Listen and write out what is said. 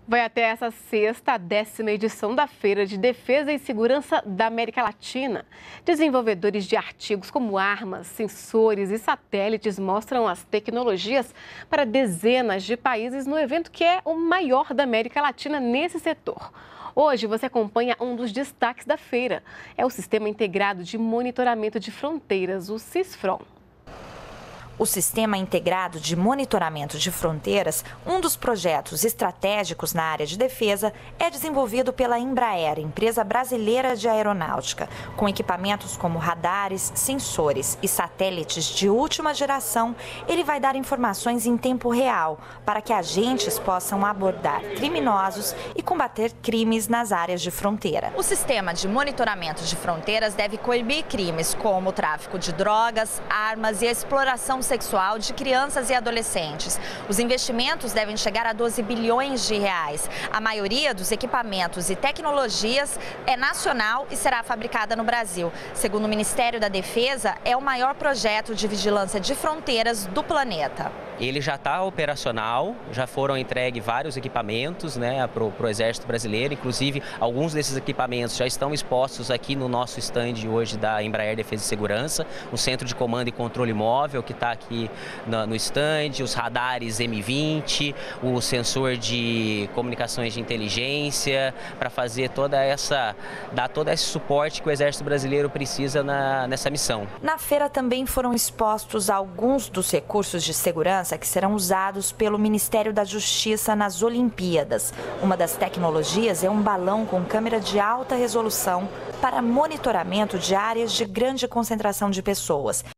Vai até essa sexta, a 10ª edição da Feira de Defesa e Segurança da América Latina. Desenvolvedores de artigos como armas, sensores e satélites mostram as tecnologias para dezenas de países no evento que é o maior da América Latina nesse setor. Hoje você acompanha um dos destaques da feira. É o Sistema Integrado de Monitoramento de Fronteiras, o SISFRON. O Sistema Integrado de Monitoramento de Fronteiras, um dos projetos estratégicos na área de defesa, é desenvolvido pela Embraer, empresa brasileira de aeronáutica. Com equipamentos como radares, sensores e satélites de última geração, ele vai dar informações em tempo real para que agentes possam abordar criminosos e combater crimes nas áreas de fronteira. O Sistema de Monitoramento de Fronteiras deve coibir crimes como o tráfico de drogas, armas e a exploração sexual de crianças e adolescentes. Os investimentos devem chegar a 12 bilhões de reais. A maioria dos equipamentos e tecnologias é nacional e será fabricada no Brasil. Segundo o Ministério da Defesa, é o maior projeto de vigilância de fronteiras do planeta. Ele já está operacional, já foram entregues vários equipamentos para o Exército Brasileiro, inclusive alguns desses equipamentos já estão expostos aqui no nosso stand hoje da Embraer Defesa e Segurança, o Centro de Comando e Controle Móvel que está aqui no stand, os radares M20, o sensor de comunicações de inteligência, para fazer dar todo esse suporte que o Exército Brasileiro precisa nessa missão. Na feira também foram expostos alguns dos recursos de segurança que serão usados pelo Ministério da Justiça nas Olimpíadas. Uma das tecnologias é um balão com câmera de alta resolução para monitoramento de áreas de grande concentração de pessoas.